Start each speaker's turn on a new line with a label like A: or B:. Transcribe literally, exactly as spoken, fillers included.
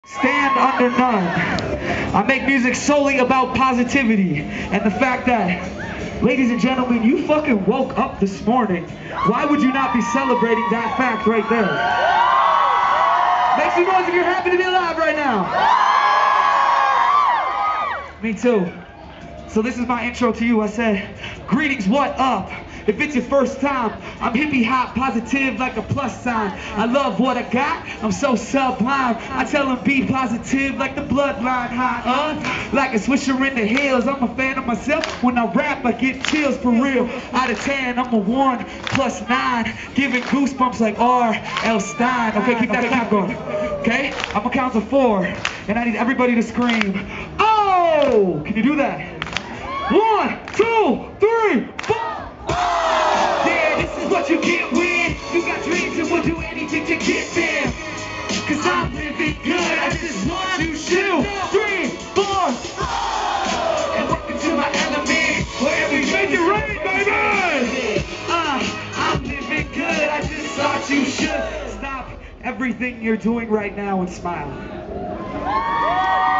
A: Stand under none. I make music solely about positivity and the fact that, ladies and gentlemen, you fucking woke up this morning. Why would you not be celebrating that fact right there? Make some noise if you're happy to be alive right now. Me too. So this is my intro to you. I said, greetings, what up? If it's your first time, I'm hippie hop positive like a plus sign. I love what I got, I'm so sublime. I tell them be positive like the bloodline high up. Like a swisher in the hills, I'm a fan of myself. When I rap, I get chills for real. Out of ten, I'm a one plus nine. Giving goosebumps like R L Stein. Okay, keep that count going. Okay, I'm gonna count to four. And I need everybody to scream, oh! Can you do that? One, two, three, four! Yeah, this is what you get when you got dreams and will do anything to get there. Cause I'm living good, I just want you two, three, four. And welcome to my element, where we make it rain, baby! Uh, I'm living good, I just thought you should stop everything you're doing right now and smile.